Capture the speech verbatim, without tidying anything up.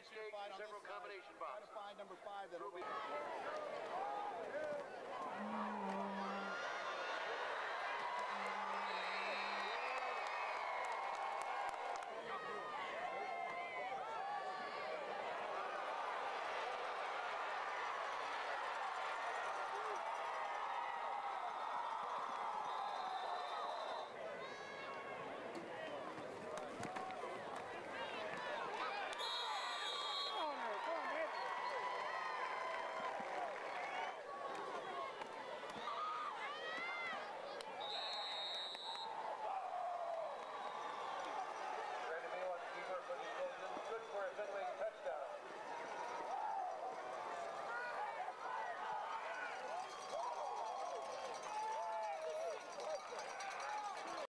cake, several combination boxes. Try to find number five that over.